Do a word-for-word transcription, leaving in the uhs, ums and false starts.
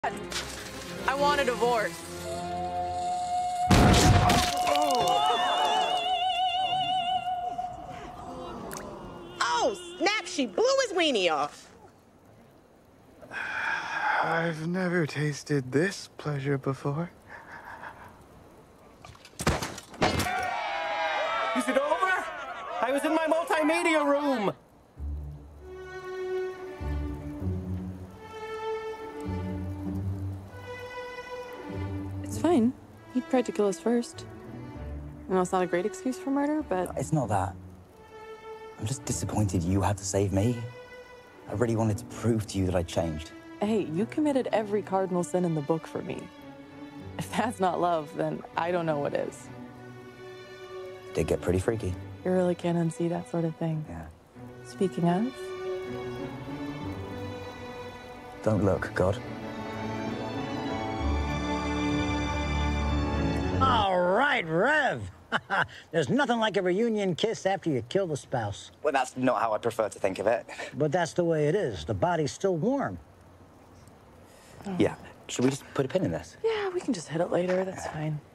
I want a divorce. Oh, snap, she blew his weenie off. I've never tasted this pleasure before. Is it over? I was in my multimedia room. It's fine. He tried to kill us first. I know it's not a great excuse for murder, but... It's not that. I'm just disappointed you had to save me. I really wanted to prove to you that I changed. Hey, you committed every cardinal sin in the book for me. If that's not love, then I don't know what is. Did get pretty freaky. You really can't unsee that sort of thing. Yeah. Speaking of... Don't look, God. All right, Rev. There's nothing like a reunion kiss after you kill the spouse. Well, that's not how I prefer to think of it. But that's the way it is. The body's still warm. Oh. Yeah. Should we just put a pin in this? Yeah, we can just hit it later. That's fine.